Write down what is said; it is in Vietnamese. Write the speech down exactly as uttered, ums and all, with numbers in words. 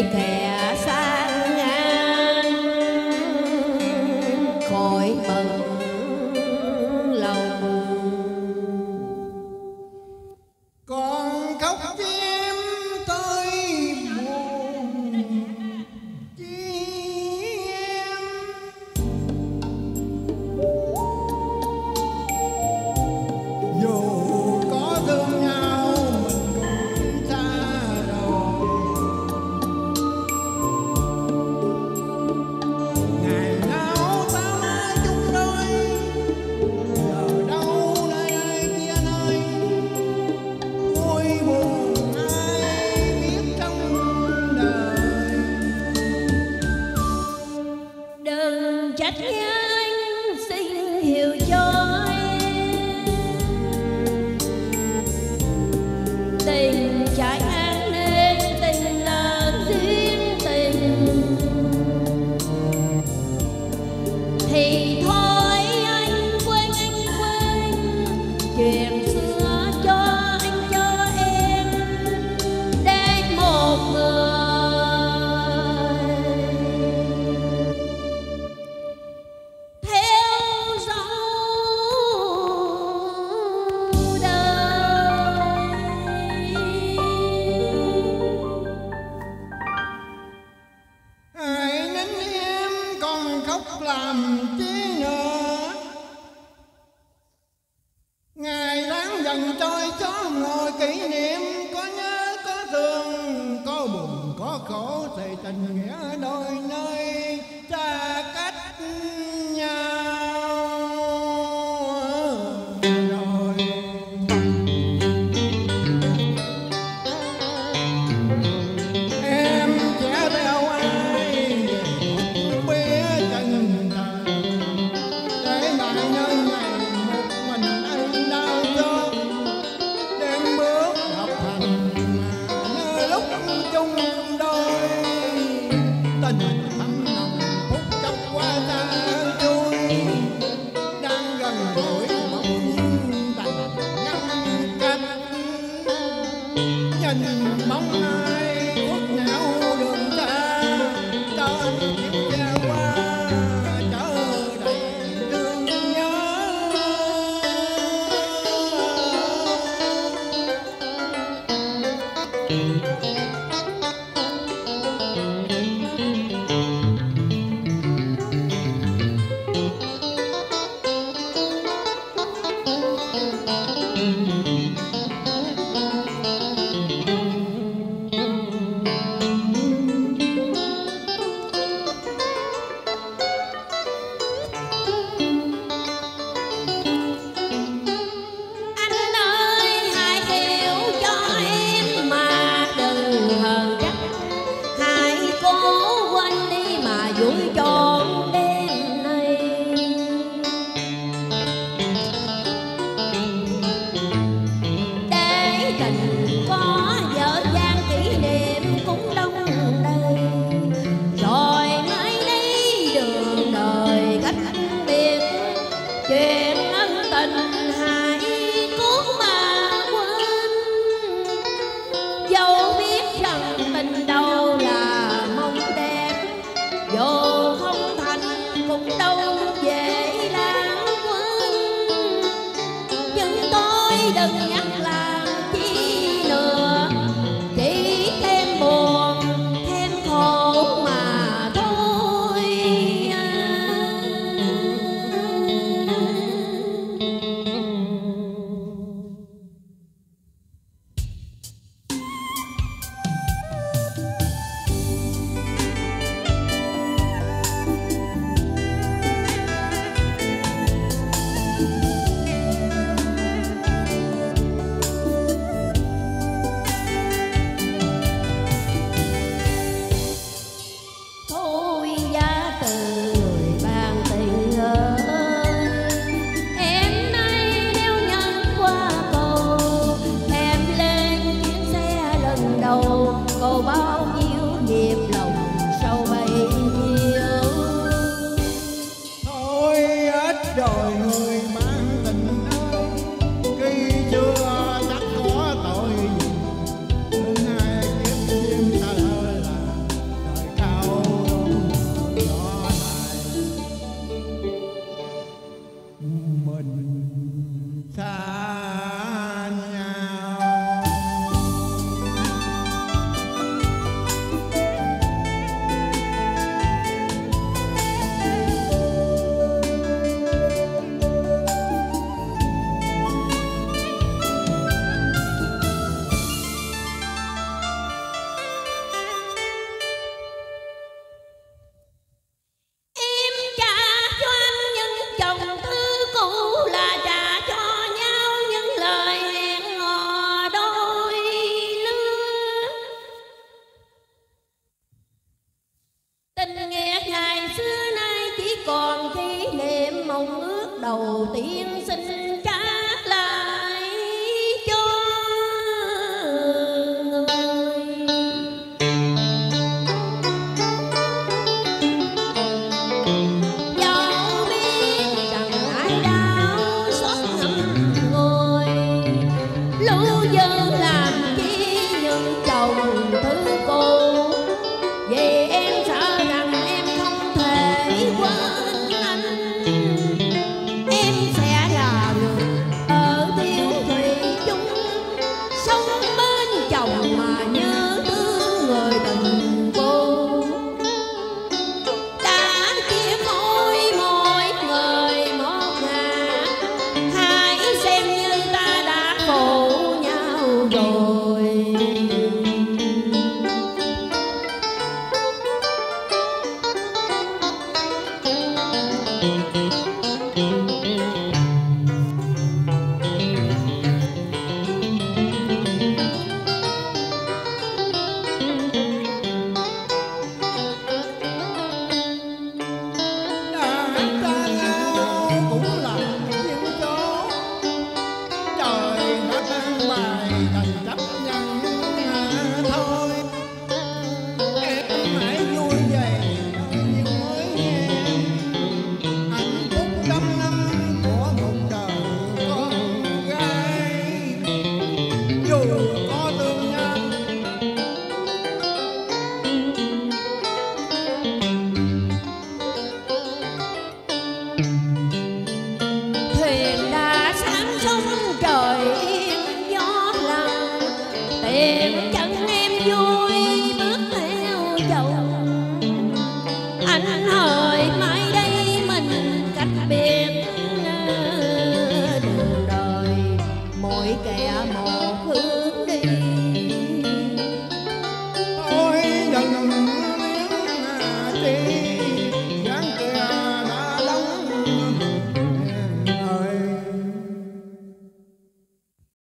kẻ sang ngang khỏi bận lòng. Còn khóc chim tôi buồn chi em, dù có thương nhau mình cũng xa rồi. Ngày nào ta mãi chung đôi, giờ đâu nơi ai kia nơi, vui buồn ai biết trong đời. Đừng trách anh xin hiểu cho em, tình trái ác nên tình là duyên tình, thì thôi anh quên anh quên chuyện xưa cho anh cho em đến một người theo dấu đời. Hãy nín em còn khóc làm chi nữa, ngày tháng dần trôi cho ngồi kỷ niệm, có nhớ có thương có buồn có khổ thì tình nghĩa đôi nơi xa cách nhau rồi. Em sẽ theo ai về một bé chân trời, để lại nơi này một mình anh đau xót, đến bước học hành như lúc chung đôi, tình thầm nồng phút chốc qua xa trôi, đang gần gũi bỗng đành ngăn cách, nhìn bóng ai khuất nhau đường xa, trên chiếc xe qua chở đầy thương nhớ. Anh ơi hãy hiểu cho em mà đừng hờn trách, hãy cố quên đi mà vui trọn đêm nay. Để tình có dở dang kỷ niệm cũng đông đầy, rồi mai đây đường đời cách biệt, chuyện ân tình hãy cố mà quên, dẫu biết rằng tình đâu là mong đẹp, dù không thành cũng đâu dễ lãng quên, nhưng tôi đừng nhắc làm chi nữa, chỉ thêm buồn thêm khổ mà thôi. Thôi giá từ người ban tình ơi, em nay nếu nhân qua cầu, em lên chuyến xe lần đầu, cầu bao nhiêu nhịp lòng sâu bấy nhiêu. Thôi ít rồi người mang tình ơi, khi chưa chắc có tội gì, nhưng hai kiếp chim ta là đầu tiên xin trả lại cho người. Dẫu biết rằng ai đau xót ngậm ngùi, lưu dơ làm chi những chồng thứ cô, vì em sợ rằng em không thể quên anh. Em sẽ là người ở Thiêu Thủy chung, sống bên chồng mà nhớ thương người tình cô. Đã chia phôi mỗi người một ngả, hãy xem như ta đã phụ nhau rồi.